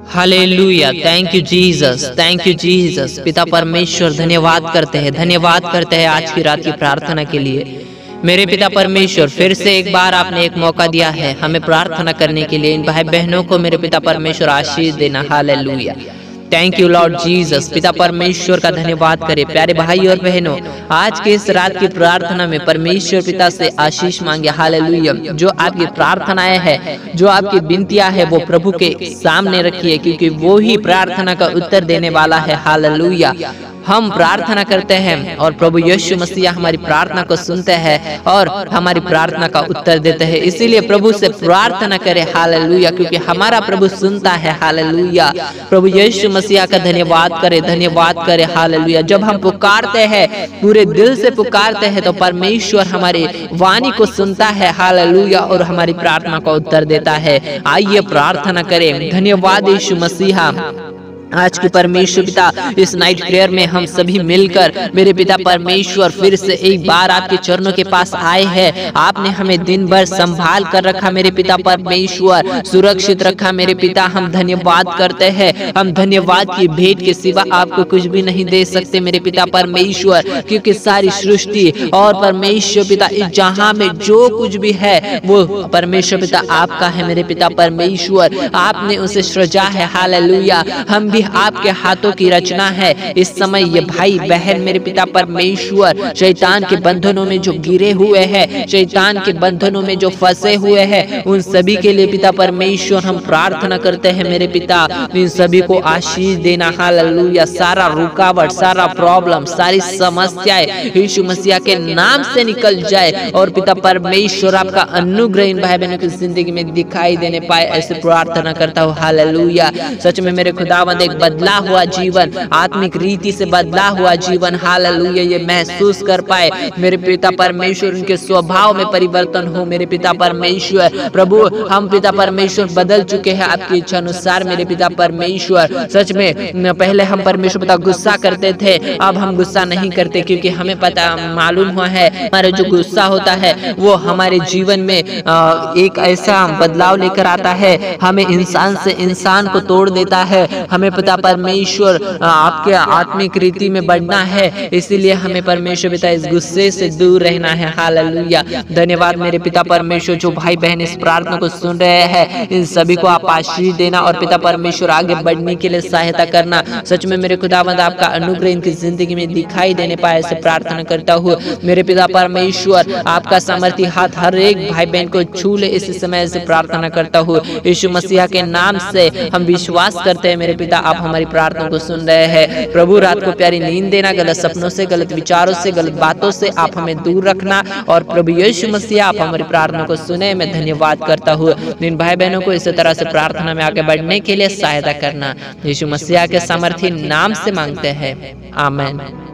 Hallelujah, thank you Jesus, thank you Jesus. पिता परमेश्वर धन्यवाद करते हैं आज की रात की प्रार्थना के लिए। मेरे पिता परमेश्वर, फिर से एक बार आपने एक मौका दिया है हमें प्रार्थना करने के लिए। इन भाई बहनों को मेरे पिता परमेश्वर आशीष देना। Hallelujah, thank you Lord Jesus. पिता परमेश्वर का धन्यवाद करें। प्यारे भाई और बहनों, आज के इस रात की प्रार्थना में परमेश्वर पिता से आशीष मांगे। हालेलुया, जो आपकी प्रार्थनाएं हैं, जो आपकी विनतियां हैं, वो प्रभु के सामने रखिए, क्योंकि वो ही प्रार्थना का उत्तर देने वाला है। हालेलुया, हम प्रार्थना करते हैं और प्रभु यीशु मसीह हमारी प्रार्थना को सुनते हैं और हमारी प्रार्थना का उत्तर देते हैं। इसीलिए प्रभु से प्रार्थना करें। हालेलुया, क्योंकि हमारा प्रभु सुनता है। हालेलुया, प्रभु यीशु मसीह का धन्यवाद करें। हालेलुया, जब हम पुकारते हैं, पूरे दिल से पुकारते हैं, तो परमेश्वर हमारी वाणी को सुनता है। हालेलुया, और हमारी प्रार्थना का उत्तर देता है। आइए प्रार्थना करें। धन्यवाद यीशु मसीहा। आज की परमेश्वर पिता, इस नाइट प्रेयर में हम सभी मिलकर मेरे पिता परमेश्वर फिर से एक बार आपके चरणों के पास आए हैं। आपने हमें दिन भर संभाल कर रखा मेरे पिता परमेश्वर, सुरक्षित रखा मेरे पिता। हम धन्यवाद करते हैं। हम धन्यवाद की भेंट के सिवा आपको कुछ भी नहीं दे सकते मेरे पिता परमेश्वर, क्योंकि सारी सृष्टि और परमेश्वर पिता इस जहां में जो कुछ भी है वो परमेश्वर पिता आपका है मेरे पिता परमेश्वर। आपने उसे सृजा है। हालेलुया, हम आपके हाथों की रचना है। इस समय ये भाई बहन मेरे पिता परमेश्वर शैतान के बंधनों में जो गिरे हुए हैं, शैतान के बंधनों में जो फंसे हुए हैं, उन सभी के लिए पिता परमेश्वर हम प्रार्थना करते हैं मेरे पिता। इन सभी को आशीष देना। हालेलुया, सारा रुकावट, सारा प्रॉब्लम, सारी समस्याएं यीशु मसीह के नाम से निकल जाए और पिता परमेश्वर आपका अनुग्रह इन भाई बहनों की जिंदगी में दिखाई देने पाए, ऐसे प्रार्थना करता हूँ। हालेलुया, सच में मेरे खुदावंद एक बदला हुआ जीवन, आत्मिक रीति से बदला हुआ जीवन, हालेलुया, ये महसूस कर पाए मेरे पिता परमेश्वर। उनके स्वभाव में परिवर्तन हो मेरे पिता परमेश्वर। प्रभु, हम पिता परमेश्वर बदल चुके हैं आपकी इच्छा अनुसार मेरे पिता परमेश्वर। सच में पहले हम परमेश्वर पिता गुस्सा करते थे, अब हम गुस्सा नहीं करते, क्योंकि हमें पता मालूम हुआ है हमारा जो गुस्सा होता है वो हमारे जीवन में एक ऐसा बदलाव लेकर आता है, हमें इंसान से इंसान को तोड़ देता है। हमें पिता परमेश्वर आपके आत्मिक रीति में बढ़ना है, इसीलिए हमें परमेश्वर पिता इस गुस्से से दूर रहना है। हालेलुया, धन्यवाद मेरे पिता परमेश्वर। जो भाई बहन इस प्रार्थना को सुन रहे हैं, इन सभी को आप आशीष देना और पिता परमेश्वर आगे बढ़ने के लिए सहायता करना। सच में मेरे खुदावंद आपका अनुग्रह इनकी जिंदगी में दिखाई देने पाए, ऐसे प्रार्थना करता हूँ मेरे पिता परमेश्वर। आपका सामर्थ्य हाथ हर एक भाई बहन को छू ले, इस समय से प्रार्थना करता हूँ यीशु मसीह के नाम से। हम विश्वास करते हैं मेरे पिता, आप हमारी प्रार्थना को सुन रहे हैं। प्रभु, रात को प्यारी नींद देना, गलत सपनों से, गलत विचारों से, गलत बातों से आप हमें दूर रखना। और प्रभु यीशु मसीह, आप हमारी प्रार्थना को सुने। मैं धन्यवाद करता हूँ। इन भाई बहनों को इसी तरह से प्रार्थना में आगे बढ़ने के लिए सहायता करना, यीशु मसीह के सामर्थ्य नाम से मांगते हैं, आमीन।